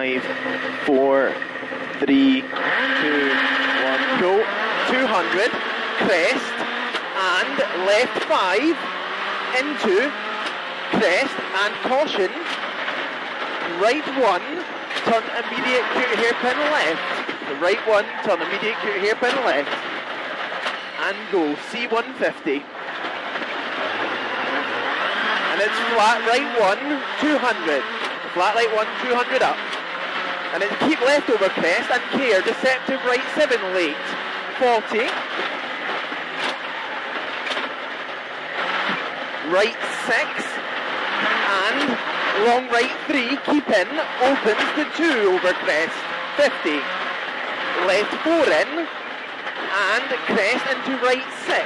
5, 4, 3, 2, 1, go. 200, crest, and left 5, into, crest, and caution, right 1, turn immediate hairpin left, the right 1, turn immediate hairpin left, and go, C150. And it's flat right 1, 200. Flat right 1, 200 up. And it's keep left over crest and care, deceptive right 7 late, 40. Right 6. And long right 3, keep in, opens to 2 over crest, 50. Left 4 in, and crest into right 6.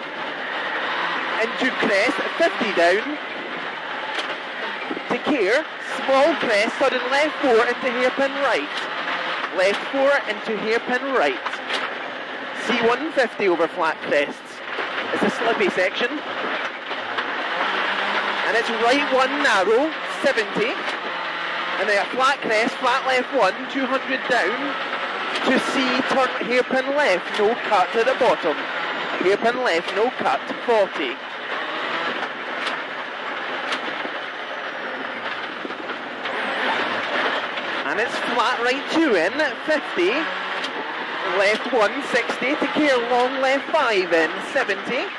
Into crest, 50 down. To care, small crest, sudden left 4 into hairpin right. Left 4 into hairpin right. C150 over flat crests. It's a slippy section. And it's right 1 narrow, 70. And then a flat crest, flat left 1, 200 down. To C, turn hairpin left, no cut at the bottom. Hairpin left, no cut, 40. And it's flat right 2 in, 50. Left 1, 60. To care, long left 5 in, 70.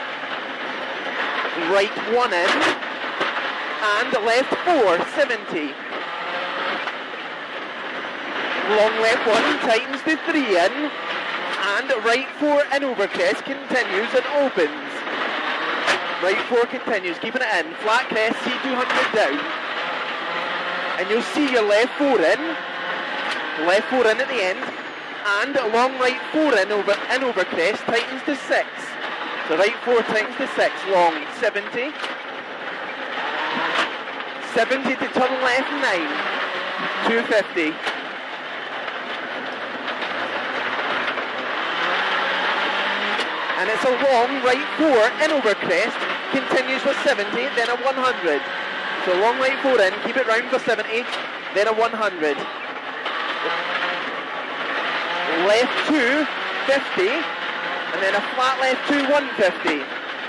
Right 1 in. And left 4, 70. Long left 1, tightens to 3 in. And right 4 in over crest, continues and opens. Right 4 continues, keeping it in. Flat crest, C200 down. And you'll see your left 4 in. Left 4 in at the end. And long right 4 in over crest, tightens to 6. So right 4 tightens to 6, long 70. 70 to turn left 9. 250. And it's a long right 4 in over crest, continues with 70, then a 100. So long right 4 in, keep it round for 70, then a 100. Left 2, 50, and then a flat left 2, 150.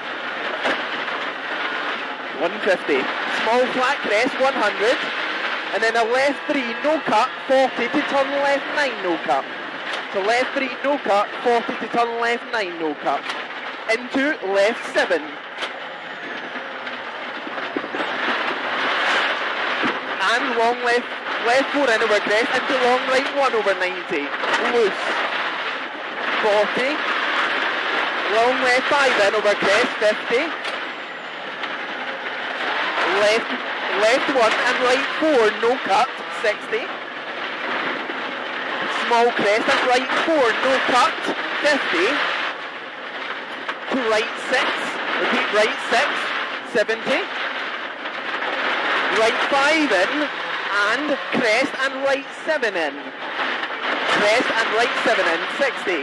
150. Small flat crest, 100. And then a left 3, no cut, 40 to turn left 9, no cut. So left 3, no cut, 40 to turn left 9, no cut. Into left 7. And long left 4 in over crest, into long right 1 over 90. Loose. 40. Long left 5 in over crest, 50. Left 1 and right 4, no cut, 60. Small crest and right 4, no cut, 50. To right 6, repeat right 6, 70. Right 5 in, and crest and right 7 in. Crest and right 7 in, 60.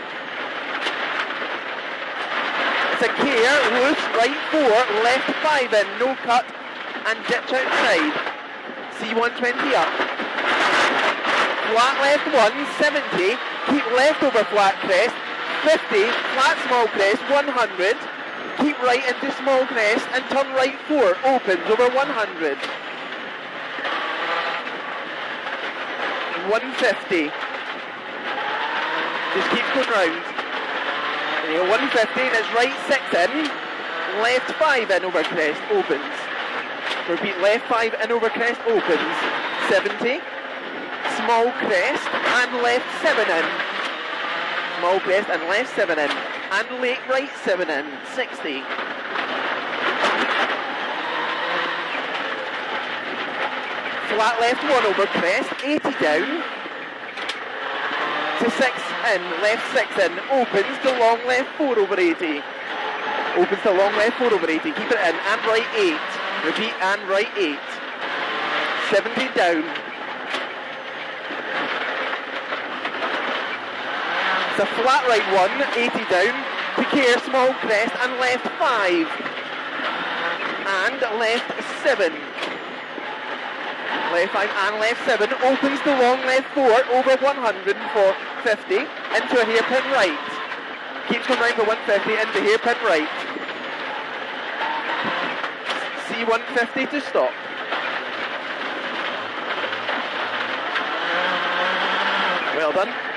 It's a care, loose, right 4, left 5 in, no cut, and ditch outside. C120 up. Flat left 1, 70, keep left over flat crest, 50, flat small crest, 100, keep right into small crest and turn right 4, opens over 100. 150. Just keeps going round. 150, and it's right 6 in, left 5 in over crest, opens. Repeat, left 5 in over crest, opens. 70. Small crest and left 7 in. Small crest and left 7 in. And late right 7 in. 60. Flat left 1 over crest, 80 down. To 6 in, left 6 in. Opens to long left 4 over 80. Opens to long left 4 over 80. Keep it in. And right 8. Repeat, and right 8. 70 down. It's a flat right 1, 80 down. To care, small crest, and left 5. And left 7. Left 5 and left 7, opens to long left 4, over 100 for 50, into a hairpin right. Keeps going round for 150, into hairpin right. C150 to stop. Well done.